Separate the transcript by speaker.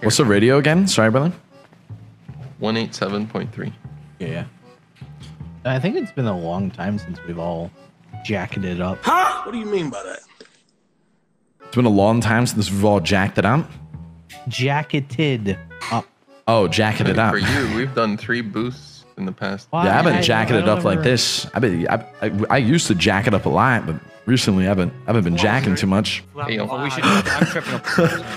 Speaker 1: What's the radio again? Sorry, brother.
Speaker 2: 187.3.
Speaker 3: Yeah. I think it's been a long time since we've all jacketed up.
Speaker 4: Huh? What do you mean by that?
Speaker 1: It's been a long time since we've all jacked it up.
Speaker 3: Jacketed up.
Speaker 1: Oh, jacketed up.
Speaker 2: For you, we've done 3 boosts in the past.
Speaker 3: Why?
Speaker 1: Yeah, I've been jacking it up like this. I used to jack it up a lot, but recently I haven't been jacking too much.
Speaker 2: Hey, yo.
Speaker 5: I'm tripping up.